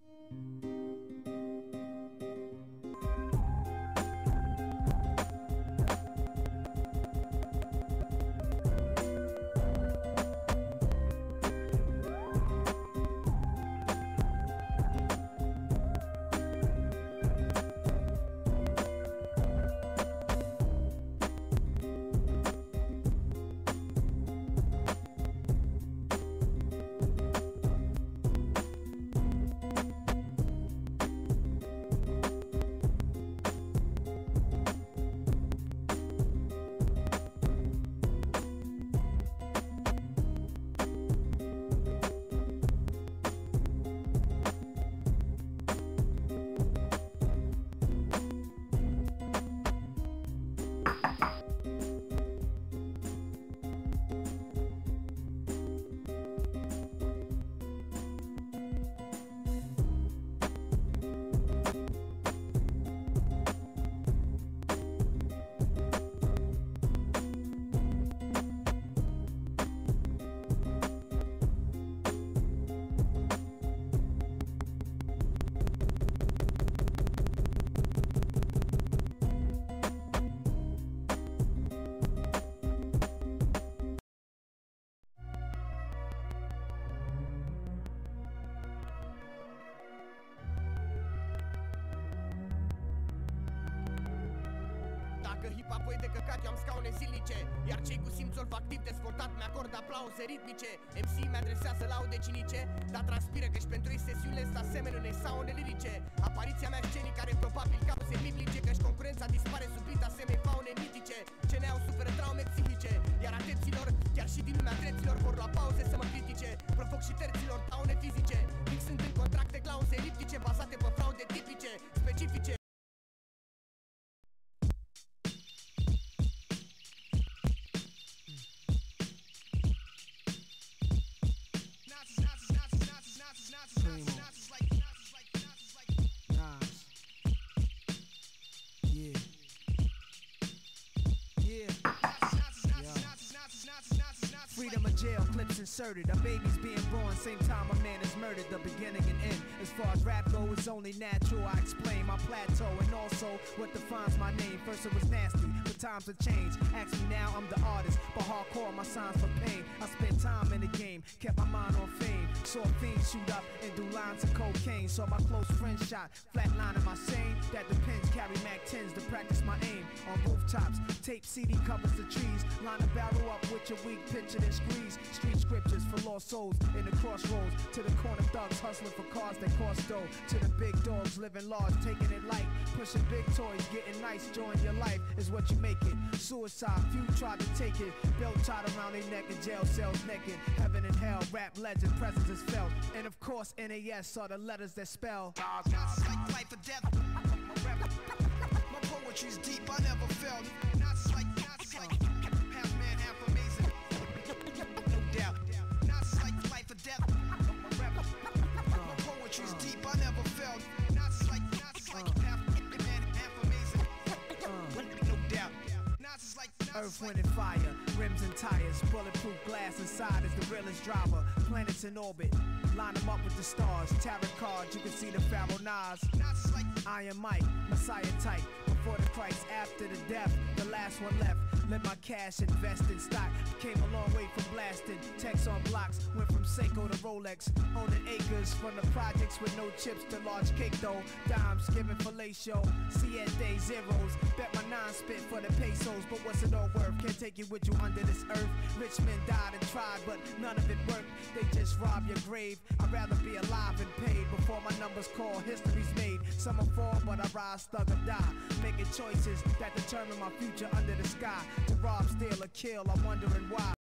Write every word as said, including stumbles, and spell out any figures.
Dacă hip-hop-ul e de căcat, eu am scaune zilnice, iar cei cu simț olfactiv descordat mi-acordă aplauze ritmice. M C mi-adresează laude cinice, dar transpiră că-și pentru ei sesiunile sunt asemenea unei saune lirice. Apariția mea scenii care probabil cauze biblice, că-și concurența dispare subit asemenea faune mitice. Ce ne-au suferă traume psihice, iar atenților, chiar și din lumea treților, vor lua pauze să mă critique. Provoc și terților daune fizice, fix sunt în contracte clauze eliptice, bazate pe fraude tipice, specifice. Primo. Nas. Yeah. Yeah. Freedom of jail, clips inserted. A baby's being born, same time a man is murdered. The beginning and end. As far as rap goes, it's only natural. I explain my plateau and also what defines my name. First it was nasty, but times have changed. Ask me now, I'm the artist, but hardcore, my signs for pain. I spent time in the game, kept my mind on fame. Saw fiends shoot up and do lines of cocaine. Saw my close friend shot, flatlining my sane. That depends, carry Mac tens to practice my aim. On rooftops, tape C D covers the trees. Line a barrel up with your weak picture and squeeze. Street scriptures for lost souls in the crossroads. To the corner thugs hustling for cars that cost dough. To the big dogs living large, taking it light. Pushing big toys, getting nice, enjoying your life is what you make it. Suicide, few tried to take it. Belt tied around their neck in jail cells naked. Heaven and hell, rap legend, presence is felt. And of course N A S are the letters that spell Nazis like life or death. My poetry's deep, I never felt. Nazis like, Nazis like half man, half amazing. No doubt. Nazis like life or death. My poetry's deep, I never felt. Nazis like, Nazis like half man, half amazing. No doubt. Nazis like Earth, wind, and fire, rims and tires, bulletproof glass inside is the realest driver. Planets in orbit, line them up with the stars. Tarot cards, you can see the Pharaoh Nas. Iron Mike, Messiah type. Before the Christ, after the death, the last one left. Let my cash invest in stock. Came a long way from blasting. Text on blocks, went from Seiko to Rolex. Owning acres from the projects with no chips to large cake though. Dimes giving fellatio, siete zeros. Bet my nine spit for the pesos, but what's it all worth? Can't take you with you under this earth. Rich men died and tried, but none of it worked. They just rob your grave. I'd rather be alive and paid before my numbers call. History's made. Some will fall, but I rise, thug or die. Making choices that determine my future under the sky. To rob, steal, or kill, I'm wondering why.